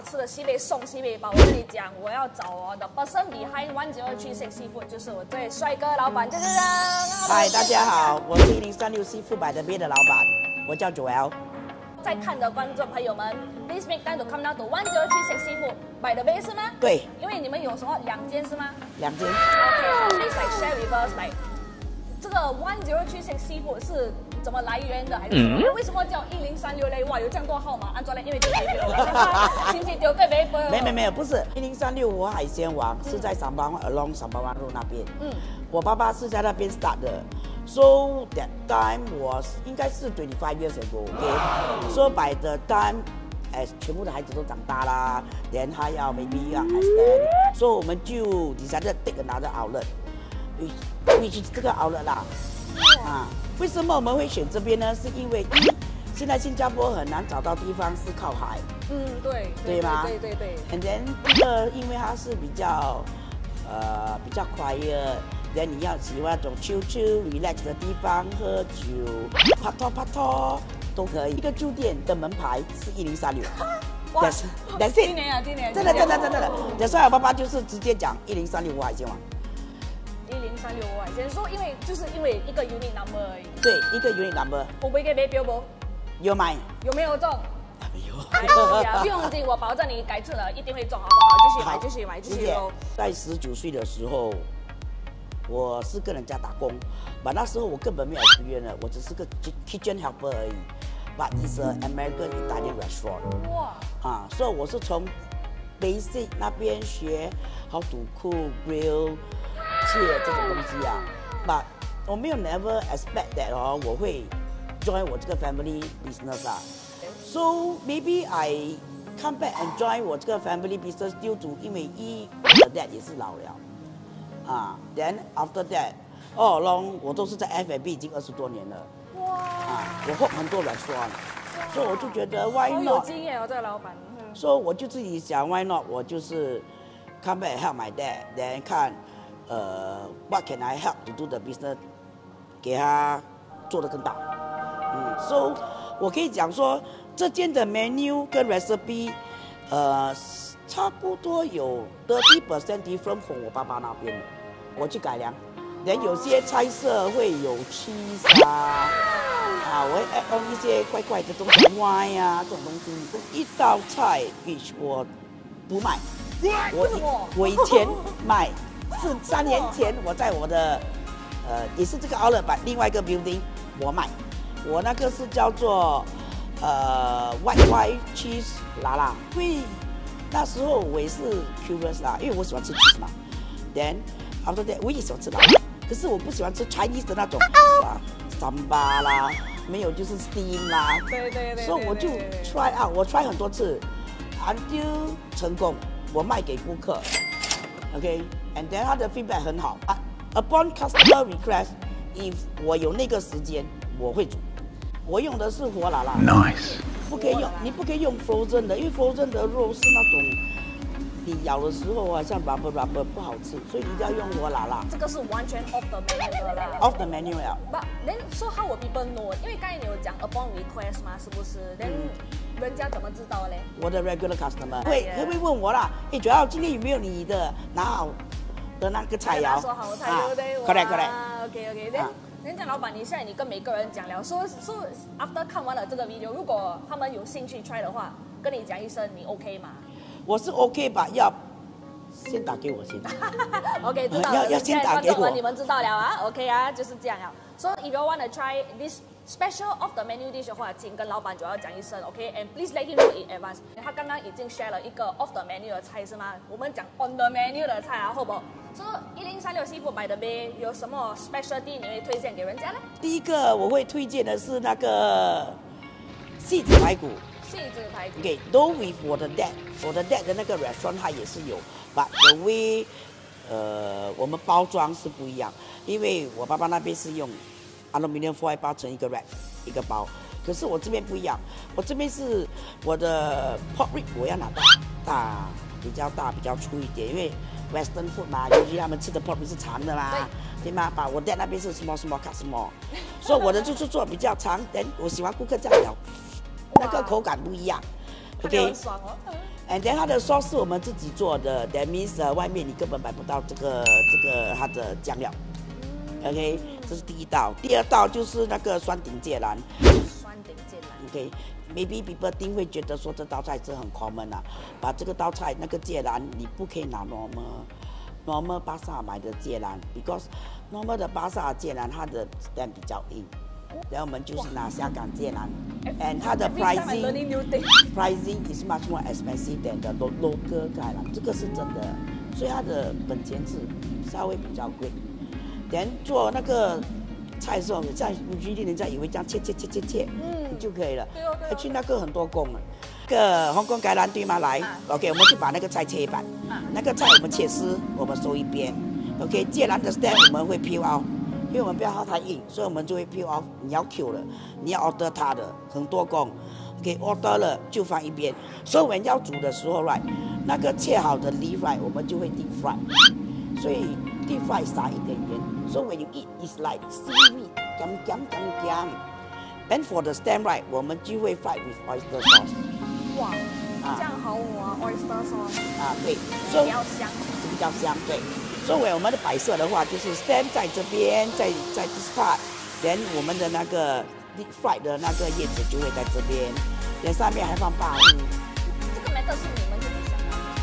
吃的西北送西北包。我跟你讲，我要找我的 person behind 1036 Seafood， 就是我最帅哥老板，就是嗨，大家好，我是1036 Seafood by the Bay 的老板，我叫 𝐁𝐨𝐬。 在看的观众朋友们 ，please make time to come down to 1036 Seafood by the Bay 是吗？ 对， 因为你们有什么2间是吗 2间。 OK，please like share with us like 这个1036 Seafood 是怎么来源的，还是什么？为什么叫1036嘞？哇，有这样多号码，按照嘞，因为就没丢了，亲戚丢个没丢。 没有，不是1036我海鲜王是在along 381路那边。我爸爸是在那边 start 的。So that time was 应该是25 years ago，OK。So by the time as 全部的孩子都长大啦，然后他要 maybe 要 extend，so 我们就 decided take another outlet，which is 这个 outlet 啦。为什么我们会选这边呢？是因为现在新加坡很难找到地方是靠海。对吗？对。And then 第二，因为它是比较 quiet。然后你要喜欢那种 chill relax 的地方，喝酒、拍拖都可以。一个酒店的门牌是1036。That's it。今年。真的。所以我爸爸就是直接讲1036海鲜王。 1036海鲜，说因为一个 unit number 而已。 对，一个 unit number。 我不给买标不？ 有买。 有没有中？ 没有。 不用紧，我保证你改次了一定会中，好不好？继续买。 在19岁的时候。我是跟人家打工，那时候我根本没有experience了，我只是个 kitchen helper 而已。But it's an American Italian restaurant。哇！所以我是从 basic 那边学 how to cook、grill、切这种东西啊。But 我没有 never expect that 我会 join 我这个 family business 啊。So maybe I come back and join 我这个 family business due to 因为我的 dad 也是老了。then after that， 我都是在 F&B 已经20多年了。哇！我做很多 restaurant， 所以我就觉得 why not？ 好有经验哦，这个老板。 所以我就自己想 why not？ 我就是 come back help my dad，then 看what can I help to do the business， 给他做得更大。so 我可以讲说这间的 menu 跟 recipe，差不多有30% different from 我爸爸那边的，我去改良。然后有些菜色会有 cheese 我会 add on 一些怪的东西 ，wine 这种东西。一道菜 which 我不卖，我以前卖是3年前我在我的也是这个 outlet 版另外一个 building 我卖，我那个是叫做white cheese 辣，因为那时候我也是 curious 啦，因为我喜欢吃 cheese 嘛。Then after that 我也喜欢吃辣，可是我不喜欢吃 Chinese 的那种sambal 啦，没有就是 steam 啦。对。所以我就 try out， 我 try 很多次 ，until 成功，我卖给顾客 ，OK，and then 他的 feedback 很好。Upon customer request，if 我有那个时间，我会煮。我用的是活辣。Nice。你不可以用 frozen 的，因为 frozen 的肉是那种你咬的时候像 rubber 不好吃，所以你就要用活辣。这个是完全 off the menu 的啦。 off the menu 了。 But then so how will people know？ 因为刚才你有讲 upon request 嘛，是不是？人家怎么知道嘞？ 我的 regular customer 会问我啦，主要今天有没有你的拿好的那个菜肴？ 说好菜对不对 ？OK。人家老板，现在你跟每个人讲了，说 after 看完了这个 video， 如果他们有兴趣 try 的话，跟你讲一声，你 OK 吗？ 我是 OK 吧，要先打给我先。 OK， 知道了。 要先打给我。 你们知道了啊 ，OK 啊，就是这样啊。So if you want to try this special off the menu dish 的话，请跟老板就要讲一声 ，OK，and please let him know in advance。他刚刚已经 share 了一个 off the menu 的菜是吗？我们讲 on the menu 的菜啊，好不好？So 1036 Seafood by the Bay 有什么 specialty 你会推荐给人家呢？第一个我会推荐的是那个戏子排骨。Okay，though with 我的 dad 的那个 restaurant 它也是有 ，but the way 我们包装是不一样，因为我爸爸那边是用 aluminium foil 包成一个 wrap 一个包，可是我这边不一样，我这边是我的 pork rib 我要拿大比较大比较粗一点，因为 Western food 嘛，尤其他们吃的 pork rib 是长的嘛，对吗？把我 dad 那边是 small cut small， 所以我的就是做比较长，我喜欢顾客这样咬。那个口感不一样 ，OK， And then 它的 sauce 是我们自己做的 ，that means 外面你根本买不到这个它的酱料。OK， 这是第一道。第二道就是那个酸顶芥兰。 酸顶芥兰。 OK，maybe people 一定会觉得说这道菜是很 common 啊，把这个道菜那个芥兰你不可以拿normal 巴萨买的芥兰 ，because normal 的巴萨芥兰它的 stem 比较硬。然后我们就是拿香港芥兰 ，and 它的 pricing is much more expensive than the local 芥兰，这个是真的，所以它的本钱是稍微比较贵。然后做那个菜的时候，像usually人家以为这样切，你就可以了。去那个很多工了。那个香港芥兰对吗？来 ，OK， 我们就把那个菜切一半，那个菜我们切丝，我们收一边。OK， 芥兰的 stem 我们会peel out。因为我们不要它太硬，所以我们就会 peel off。你要 Q 了，你要 order 它的，很多工 ，OK，order 了就放一边。所以我们要煮的时候 ，right， 那个切好的 leaf right， 我们就会 deep fry。所以 deep fry 撒一点盐。So when you eat, it's like seaweed， 干。And for the stem right， 我们就会 fry with oyster sauce。 哇，这样好啊 ，oyster sauce。 对， 比较香。 比较香，对。所以我们的摆设的话，就是 stem 在这边，在 this part， 连我们的那个 deep fry 的那个叶子就会在这边，连上面还放霸物。 这个 method 是你们自己想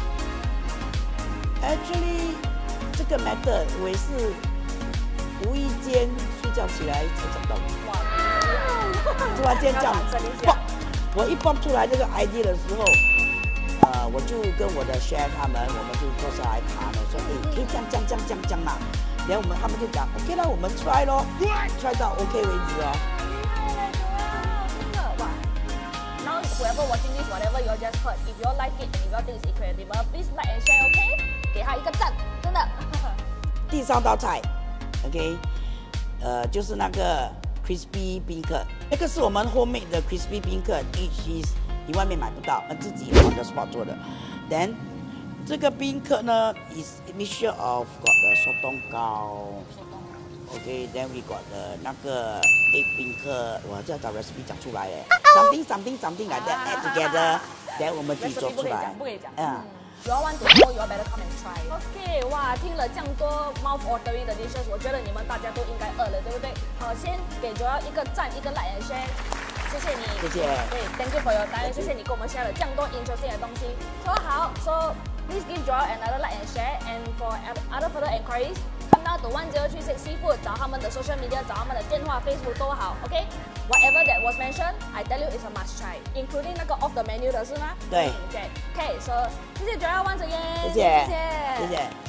的 ？Actually， 这个 method 我也是无意间睡觉起来才找到的。哇！突然间这样，我一蹦出来这个 idea 的时候。我就跟我的 chef 他们，我们就坐下来谈了，说，可以这样嘛。然后他们就讲 ，OK 了，我们 try 咯 ，try 到 OK 为止哦。 真的哇 ！Now whoever watching this, whatever you just heard, if you like it and if you think it's incredible, please like and share, OK？ 给他一个赞，真的。 第三道菜 ，OK， 就是那个 crispy 宾客，那个是我们 homemade 的 crispy 宾客 ，each is。你外面买不到，自己 on the spot 做的。Then 这个宾客呢 is mixture of got the 手冻糕 ，OK，then we got the 那个 egg 宾客，我这要找 recipe 讲出来诶 ，something like that add together，then 我们自己做出来。 不可以讲。You all want to know, you all better come and try. OK， 哇，听了这样多 mouth watering 的 dishes， 我觉得你们大家都应该饿了，对不对？好，先给 Joel 一个赞，一个 like and share。谢谢你， 谢谢。 对 ，Thank you for your time， 谢谢你跟我们 share 了这样多 interesting 的东西。说好 ，So please give Joel another like and share, and for other further inquiries, come down to 1036 Seafood， 找他们的 social media， 找他们的电话 ，Facebook 都好 ，OK。Whatever that was mentioned, I tell you it's a must try, including 那个 off the menu 的是吗？ 对。 OK，So 谢谢 Joel once again， 谢谢。